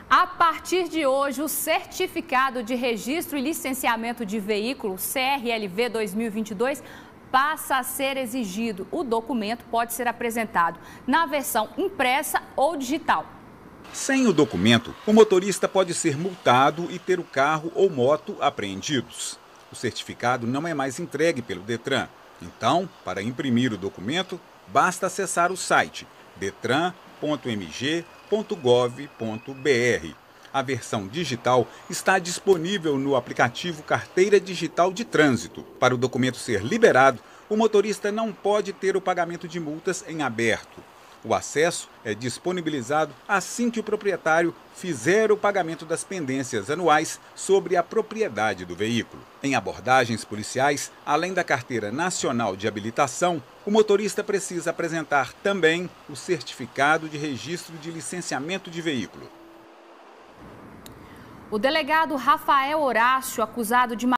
A partir de hoje, o Certificado de Registro e Licenciamento de Veículo, CRLV 2022, passa a ser exigido. O documento pode ser apresentado na versão impressa ou digital. Sem o documento, o motorista pode ser multado e ter o carro ou moto apreendidos. O certificado não é mais entregue pelo Detran. Então, para imprimir o documento, basta acessar o site detran.mg.gov.br. A versão digital está disponível no aplicativo Carteira Digital de Trânsito. Para o documento ser liberado, o motorista não pode ter o pagamento de multas em aberto. O acesso é disponibilizado assim que o proprietário fizer o pagamento das pendências anuais sobre a propriedade do veículo. Em abordagens policiais, além da Carteira Nacional de Habilitação, o motorista precisa apresentar também o Certificado de Registro de Licenciamento de Veículo. O delegado Rafael Horácio, acusado de